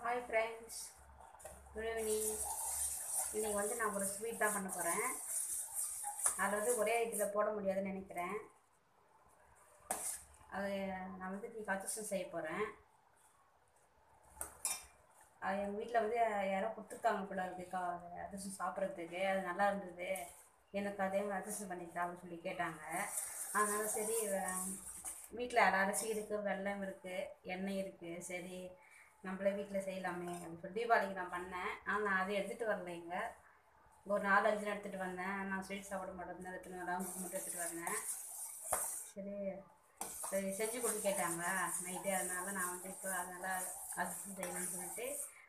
Hi friends, good evening. இன்றைக்கி வந்து நான் ஒரு ஸ்வீட் தான் பண்ண போகிறேன். அதில் வந்து ஒரே இதில் போட முடியாதுன்னு நினைக்கிறேன். அது நான் வந்து இன்றைக்கி அதிரசம் செய்ய போகிறேன். அது எங்கள் வீட்டில் வந்து யாரோ கொடுத்துருக்காங்க போல இருக்குது அதிரசம் சாப்பிட்றதுக்கு. அது நல்லா இருந்தது, எனக்கு அதே மாதிரி அதிரசம் பண்ணிட்டா அப்படின்னு சொல்லி கேட்டாங்க. அதனால் சரி, வீட்டில் அரிசி இருக்குது, வெல்லம் இருக்குது, எண்ணெய் இருக்குது, சரி நம்மளே வீட்டில் செய்யலாமே அப்படின்னு சொல்லி தீபாவளிக்கு நான் பண்ணேன். ஆனால் நான் அதை எடுத்துகிட்டு வரலைங்க. ஒரு 4-5 எடுத்துகிட்டு வந்தேன். நான் ஸ்வீட் சாப்பிட மாட்டேன், எடுத்துன்னு வரேன், மட்டும் எடுத்துகிட்டு வந்தேன். சரி சரி செஞ்சு கொடுத்து கேட்டாங்க நைட்டு. அதனால நான் வந்து இப்போ அதனால் அதிரசம் செய்யணும்னு சொல்லிட்டு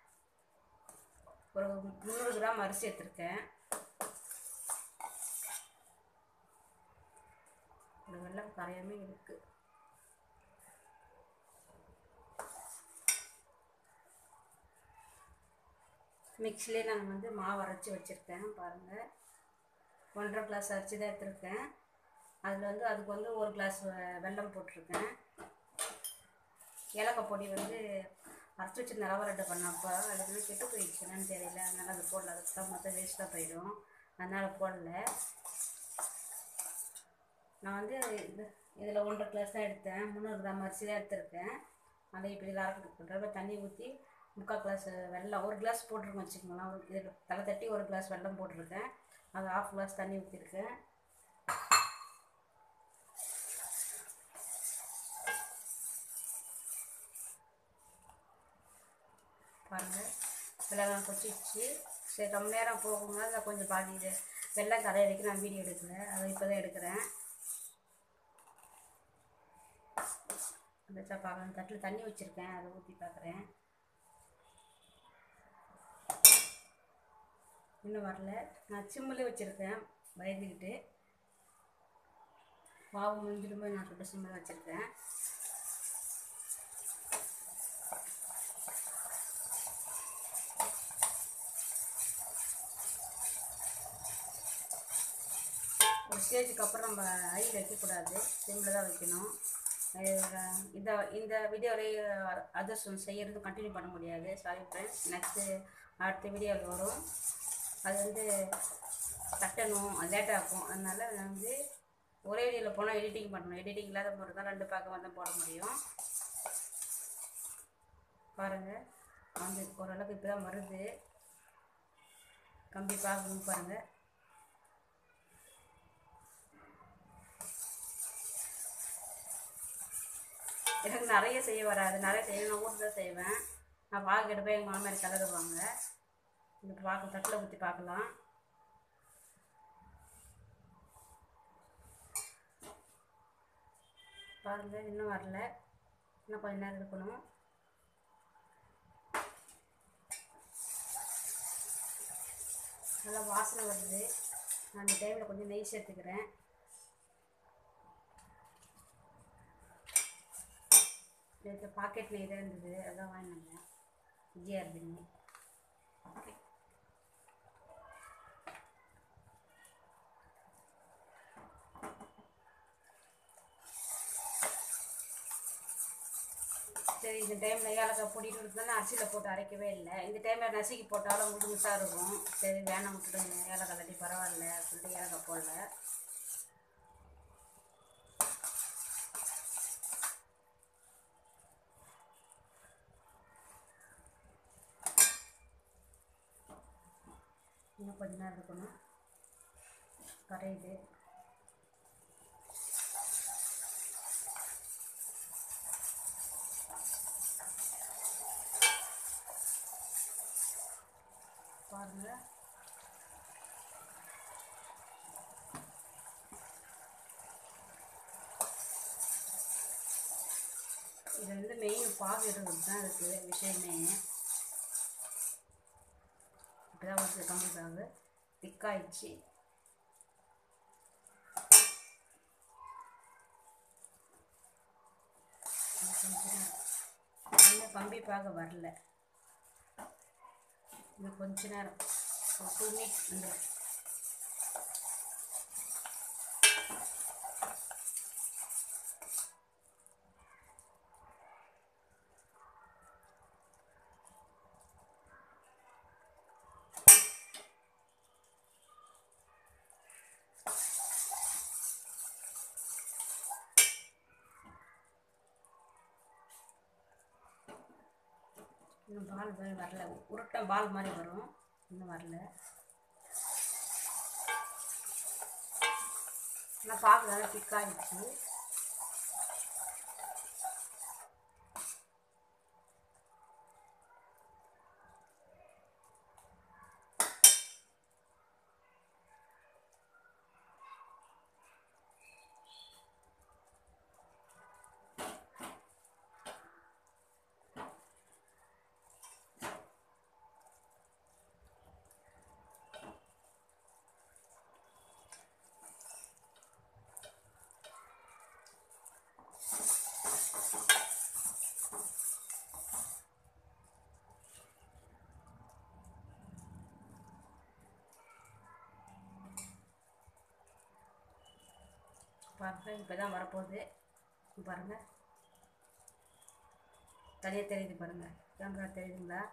ஒரு 300 கிராம் அரிசி எடுத்துருக்கேன். ஒரு வெல்லம் கரையாமே இருக்குது. மிக்ஸிலே நான் வந்து மாவு அரைச்சி வச்சுருக்கேன் பாருங்கள். 1.5 கிளாஸ் அரிசி தான் எடுத்துருக்கேன். அதில் வந்து அதுக்கு வந்து 1 கிளாஸ் வெல்லம் போட்டிருக்கேன். ஏலக்காய் பொடி வந்து அரைச்சி வச்சு ரவை லட்டு பண்ணப்போ அது வந்து கெட்டு போயிடுச்சுன்னு தெரியல, அதனால் அது போடல. அதுக்கு தான் மொத்தம் வேஸ்ட்டாக போயிடும், அதனால் போடல. நான் வந்து இதில் 1.5 கிளாஸ் தான் எடுத்தேன். 300 கிராம் அரிசி தான் எடுத்துருக்கேன். அதை இப்படி அரைக்கிறதுக்கு தண்ணி ஊற்றி 3/4 கிளாஸ் வெல்லம், 1 கிளாஸ் போட்டிருக்கேன் வச்சுக்கோங்களேன். இதில் தலை தட்டி 1 கிளாஸ் வெல்லம் போட்டிருக்கேன். அது 1/2 கிளாஸ் தண்ணி ஊற்றிருக்கேன். பாருங்கள், வெள்ளம் கொச்சிச்சு. சரி, ரொம்ப நேரம் போகுங்க. அதை கொஞ்சம் பாதி வெள்ளம் கரைய வரைக்கும் நான் வீடியோ எடுக்கல, அதை இப்போ தான் எடுக்கிறேன். அந்த பார்க்கலாம், தட்டில் தண்ணி வச்சுருக்கேன், அதை ஊற்றி பார்க்குறேன். இன்னும் வரல. நான் சிம்மில் வச்சுருக்கேன் பயந்துக்கிட்டு. மாவு முடிஞ்சிடும்போது நான் சுட்டு சிம்மில் வச்சுருக்கேன். ஒரு ஸ்டேஜுக்கு அப்புறம் நம்ம ஐயில் வைக்கக்கூடாது, சிம்மில் தான் வைக்கணும். இந்த வீடியோவிலே அதிரசம் செய்கிறது கண்டினியூ பண்ண முடியாது. சாரி ஃப்ரெண்ட்ஸ், நெக்ஸ்ட்டு அடுத்த வீடியோவில் வரும். அது வந்து தட்டணும், அது லேட்டாக இருக்கும். அதனால் நான் வந்து ஒரே வீடியோவில் போனால் எடிட்டிங் பண்ணணும். எடிட்டிங் இல்லாத போது தான் 2 பக்கம் தான் போட முடியும். பாருங்கள், வந்து ஓரளவுக்கு இப்போ தான் வருது. கம்பி பார்க்கணும் பாருங்கள். எனக்கு நிறைய செய்ய வராது, நிறைய செய்ய நான் ஊருக்கு தான் செய்வேன். நான் பாக்கு எடுப்பேன், எங்கள் மாமியார் கிளறுவாங்க. இந்த பாக்கு தட்டில் ஊற்றி பார்க்கலாம். பாருங்கள், இன்னும் வரல, இன்னும் கொஞ்சம் நேரம் இருக்கணும். நல்லா வாசனை வருது. நான் இந்த டைமில் கொஞ்சம் நெய் சேர்த்துக்கிறேன். நேற்று பாக்கெட் நெய் தான் இருந்தது, அதான் வாங்கினேன். ஜிஆர்பி நெய். சரி, இந்த டைமில் ஏலக்காய் பொடிட்டு இருந்தாலும் அரிசியில் போட்டு அரைக்கவே இல்லை. இந்த டைமில் நசுக்கி போட்டாலும் முழுசாக இருக்கும். சரி வேணாம் விட்டுடுங்க, ஏலக்காய் கட்டி பரவாயில்ல சொல்லிட்டு ஏலக்காய் போடல. இன்னும் கொஞ்ச நேரம் இருக்கணும், கரையுது. பாருங்கள், இது வந்து மெயின் பாகு எடுக்கிறது தான் இருக்குது விஷயமே. இப்போதான் வந்து கம்பி பாகு திக்காயிடுச்சு. இன்னும் கம்பி பாக வரல, இன்னும் கொஞ்ச நேரம், ஒரு 2 மினிட்ஸ் வந்து. இன்னும் பால் மாதிரி வரல, உருட்டை பால் மாதிரி வரும், இன்னும் வரல. நான் பார்க்கல திக்காகிடுச்சு. பாருங்கள், இப்போ தான் வரப்போகுது. பாருங்கள், தனியாக தெரியுது பாருங்கள், கேமரா தெரியுதுங்களா?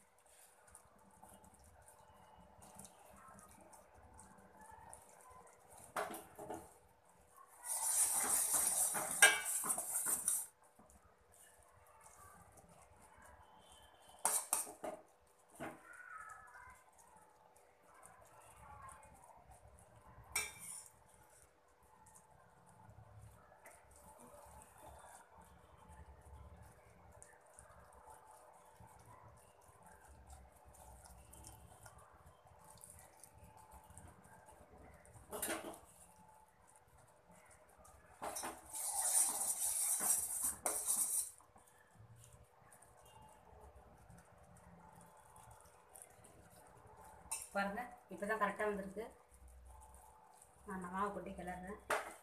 பாருங்கள், இப்போ தான் கரெக்டாக வந்திருக்கு. நான் மாவு கொட்டி கிளறேன்.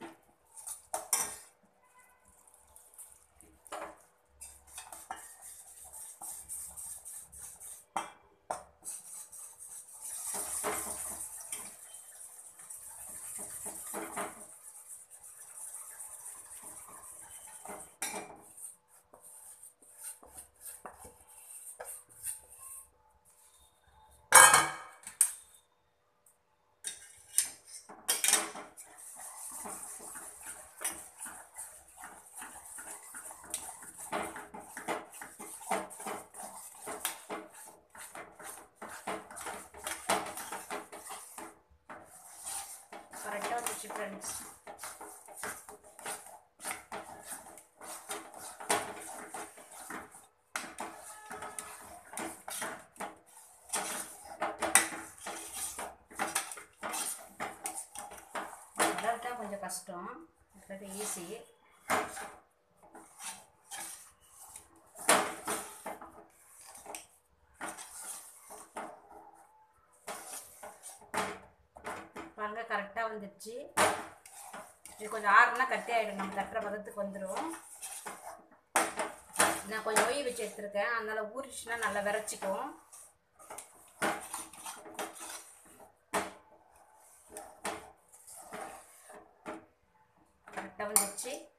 கரெக்டாக வந்துச்சு ஃப்ரெண்ட்ஸ். தான் கொஞ்சம் கஷ்டம், அது ஈஸி. பாருங்க, கரெக்டாக வந்துடுச்சு. இது கொஞ்சம் ஆறுனா கட்டி ஆகிடும், நம்ம தட்டுற பதத்துக்கு வந்துடும். நான் கொஞ்சம் ஒய் வச்சு எடுத்துருக்கேன், அதனால் ஊறிச்சுன்னா நல்லா விரைச்சிக்கும். கரெக்டாக வந்துடுச்சு.